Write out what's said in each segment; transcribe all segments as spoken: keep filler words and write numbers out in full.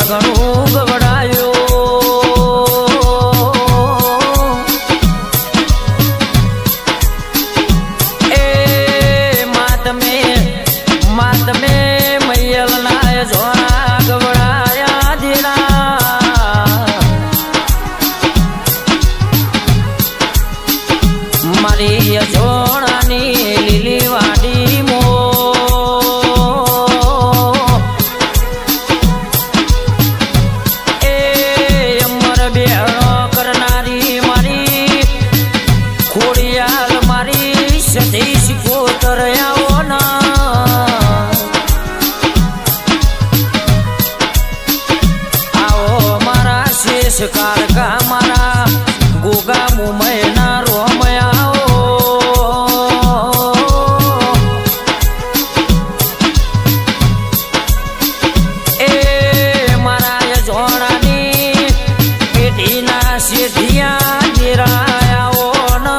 ઘણું ગવડાયો એ માતમે માતમે મૈયલ ના જોણા ગવડાયા ધીરા મારી જોણાની લીલી વાડી મો कारका मारा गोगा मुमैना रोमयाओ ए मारा ये जोड़ानी पेटीना सीधिया गिरायाओ न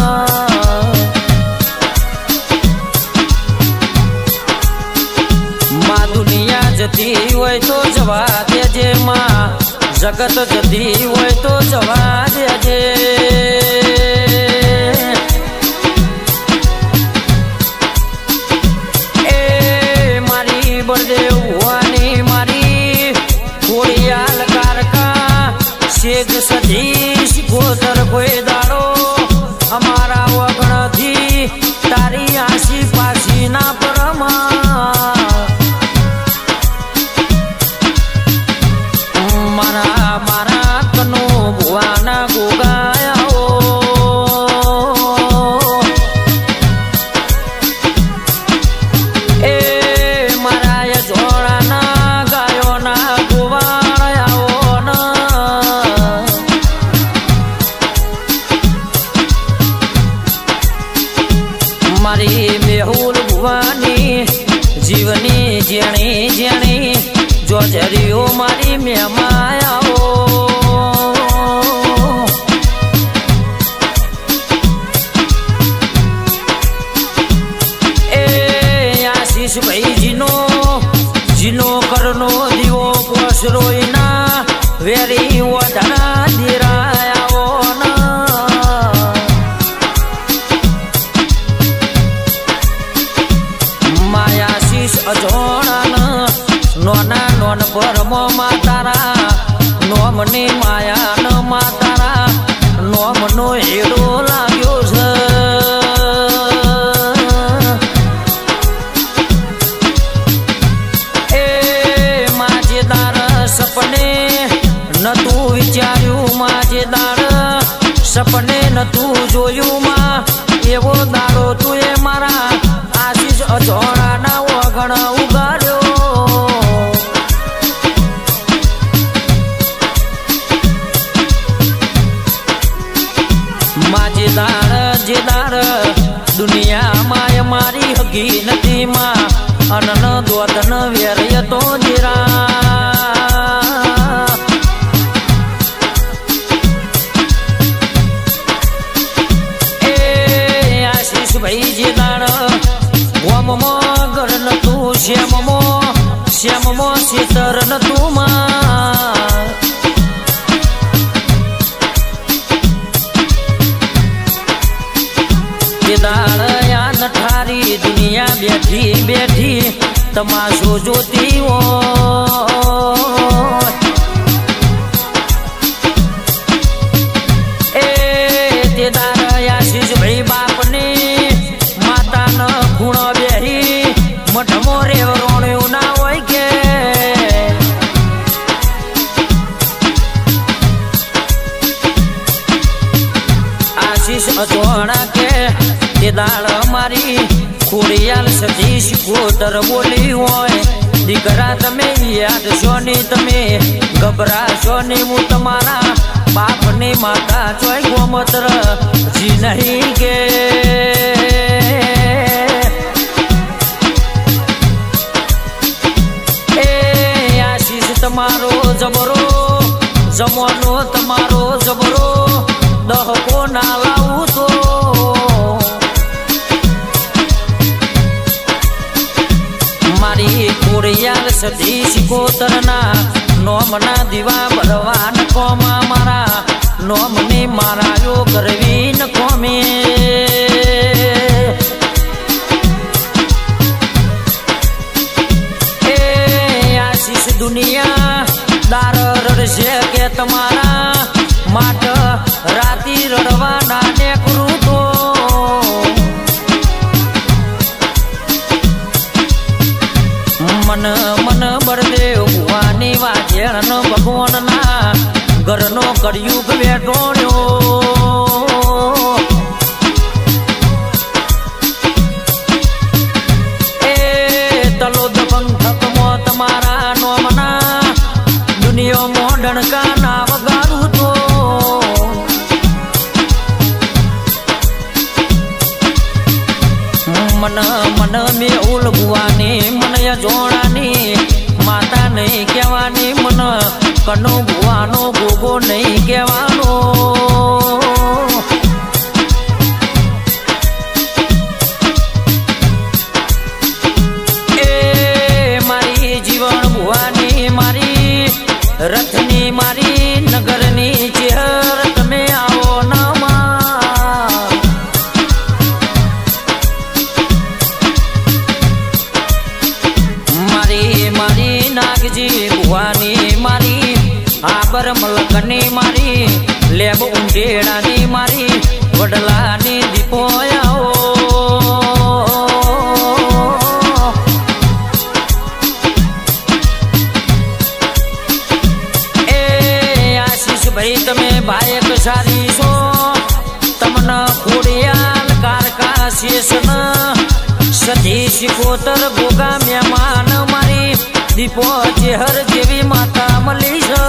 माँ दुनिया जती होय तो जवा देजे माँ जगत जती होय तो जवा देजे ए मारी बरदेव हुआनी मारी खोड़ियाल कारका शेख सतीश गोतर कोई दाड़ो हमारा वगण थी तारी आशी पासी ना परमा मारी मेहुल भुवानी जीवनी जेणी जेणी जो जरियो मारी में मायाओ ए आशीष भाई जिनो जिनो करनो दिवो पोसरोइना वेरी वधना दिरायाओ ना अजोणा नोना नोन परमो मातारा नोमनी माया न मातारा नोमनो हेडो लाग्यो छ ए माझेदार सपने न तू विचार्यु माझेदार सपने न तू जोयु मा एवो दारो तू ए मारा आशीष अजोणा ना वगण उगाड्यो माझेदार जेदार दुनिया माय मारी हगी नदी मा अनन दोतन व्यर्य तो जीरा ए आशीष भाई जेदार वममो गरन तू श्याममो श्याममो सीतरन तू मा केदार या नठारी दुनिया बैठी बैठी तमाशो जोती हो ए केदार आशीष भाई बाप ने माता न खूण बेही मठमो रे रोण्यो ना होय के आशीष अजोणा के केदार मारी खोड़ियाल सतीश गोतर बोली होय दीकरा तमे याद सोनी तमे घबरा सोनी मु तमारा बाप ने माता चोय गोमत्र जी नहीं के ए आशीष तमारो जबरो जमोनो तमारो जबरो दहको ना लाऊ तो मारी खोड़ियाल सतीश गोतरना नोम નોમના દીવા ભરવા ન કોમા મારા નોમની મારાયો કરવી ન કોમે એ આશીષ દુનિયા દાર રડશે કે તમારા માટ રાતી રડવાના ને કરું તો મન મન બળદેવ ભુવાની વાજેણ ભગવાનના ઘરનો કળિયુગ વેટોણ્યો એ તલોદ પંથકમાં તમારા નોમના દુનિયામાં ડણકા ના વગાડું તો મન મન મેઉલ ભુવાની મને જોડાની માતા નહીં કહેવાની મન કનો ભુવાનો ભોગો નહીં કહેવાનો એ મારી જીવન ભુવાની મારી રથની મારી નગરની ચેહર તમે આવો નામાં મારી મારી નાગજી ભુવાની મારી આબર મલકની મારી લેબ ઉંડેડાની મારી વડલાની દીપો આવો એ આશીષ ભાઈ તમે ભાયક સારી છો તમને ખોડિયાલ કારકા શેષન સતી શિકોતર ભોગા મહેમાન મારી દીપો ચેહર જેવી માતા મળી છે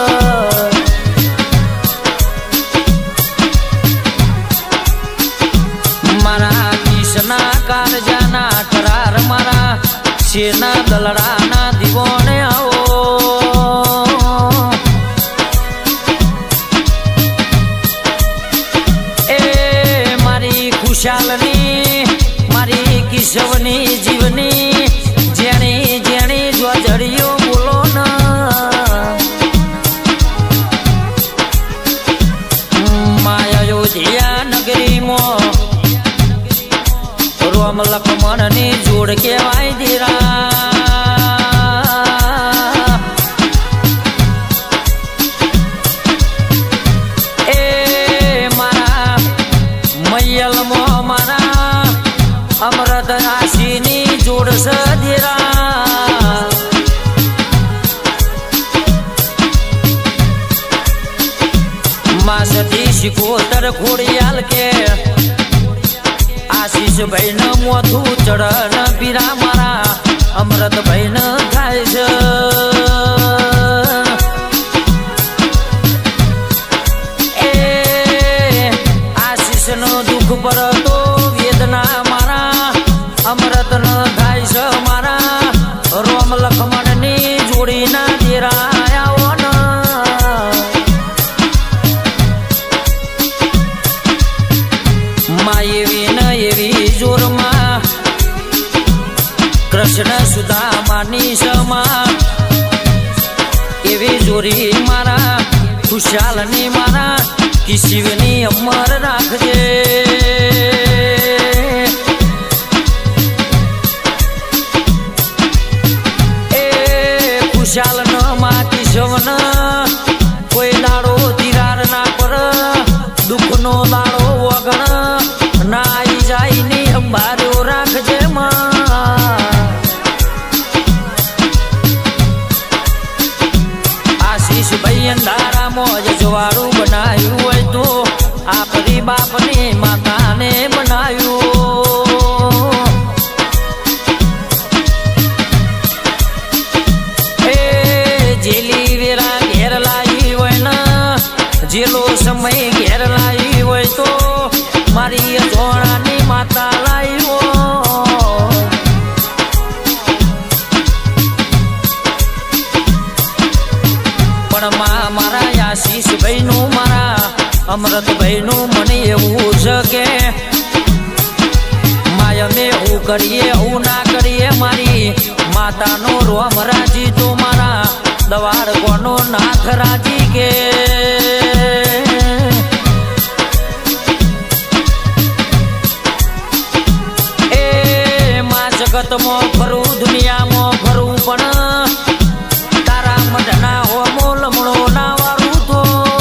મારા કિશના કારજાના કરાર મારા શેના દલડાના દીવોને આવો એ મારી ખુશાલની મારી કિશવની જીવની જેણી જેણી જ્વજડીઓ બોલો ન માયોધ્યા નગરીમાં રોમ લક્ષ્મણની જોડ કેવાય દીરા એ મારા મૈયલમાં મારા અમૃત રાશિની જોડ સધીરા માં સતી શિકોતર ખોડિયાલ કે આશીષ ભાઈ ન મોથું ચડન પીરા મારા અમૃત ભાઈ ન થાય છે એ આશીષ નો દુઃખ પર તો વેદના મારા અમૃત ન થાય છે મારા રોમ લક્ષ્મણ ની જોડી ના દેરા આવો ન માં એવી ન એવી જોરમાં કૃષ્ણ સુદામાની સમા એવી જોરી મારા ખુશાલની મારા કિશિવની અમર રાખજે ખુશાલ ન માતી સવન કોઈ દાડો તિરાર ના પર દુઃખ નો દાડો વગણ ના આઈ જાય ની અંબાર્યો રાખજે આશીષ ભાઈ અંધારામાં જ જવાળું બનાવ્યું હોય તો આપણી બાપની માતાને બનાવ્યું જેલી વેરા ઘેર લાવી હોય ને જેલો સમય ઘેર લાવી હોય તો મારી અજોણાની માતા લાવ્યો પણ મારા આશીષ ભાઈ નું મારા અમૃત ભાઈ નું મને એવું છે કે માય અમે હું કરીએ હું ના કરીએ મારી માતાનો રોમ રાજી તો મારા દવાડ કોનો નાથ રાજી કે એ માં જગતમાં ફરું દુનિયામાં ફરું પણ તારા મઢના હોમો લમણો ના વારું તો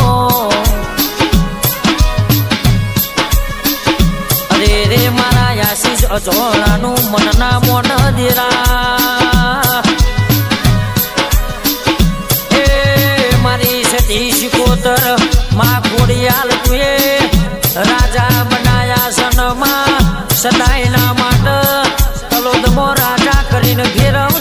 અરે રે મારા આશીષ અજોળાનું મનના મોન દેરા એ મારી સતી શિકોતર માં ખોડિયાલ તુએ રાજા બનાયા સનમાં સદાયના માટે તલોદમો રાજા કરીને ઘેરવ